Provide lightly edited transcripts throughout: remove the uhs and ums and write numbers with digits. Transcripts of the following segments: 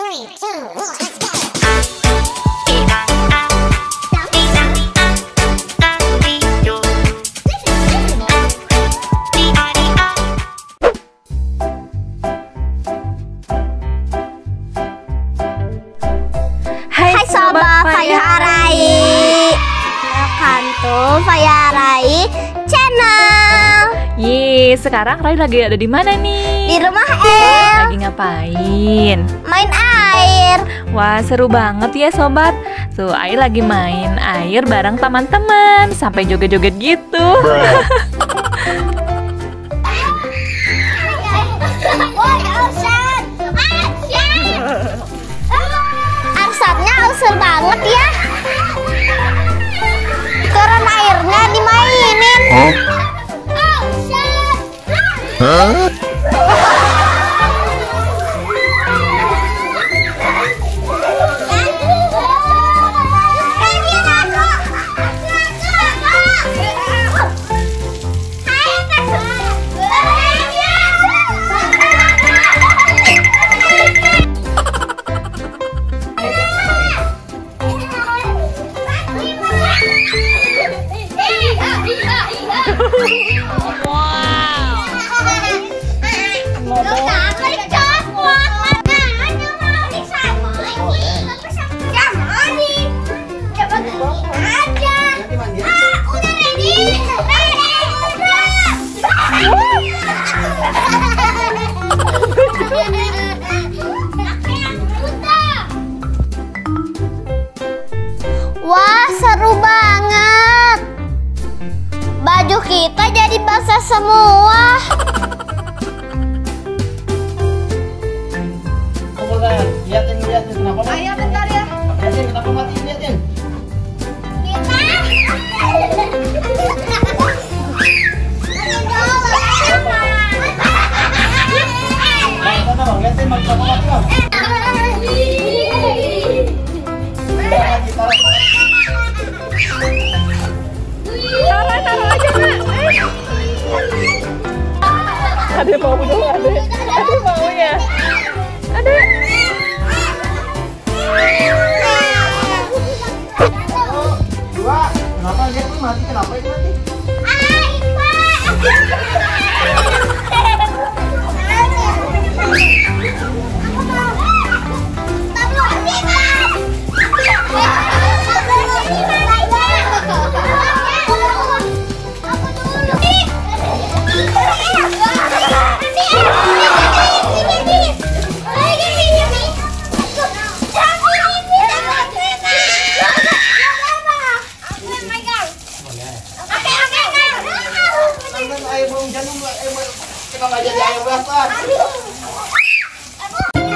3, 2, 1, let's go. Hai Sobat Fayarai, welcome to Fayarai Channel. Sekarang Rai lagi ada di mana nih? Di rumah El. Lagi ngapain? Main air. Wah, seru banget ya sobat. Tuh, Ai lagi main air bareng teman-teman sampai joget-joget gitu. Arsatnya usir banget ya. Keran airnya dimainin. Wah, seru banget. Baju kita jadi basah semua. Liatin kenapa mati? Ayo bentar ya. Liatin kenapa mati, liatin. Liatin kenapa mati, Taruh aja Kak. Ade mau dong, Ade mau ya. Ade. Dua, kenapa lihat tuh mati? Kenapa itu mati? Ayo belum jangan, kenapa jadi air berapa?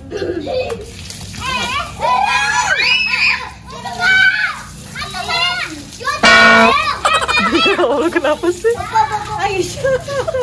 Ya Allah, kenapa sih? Aisyah.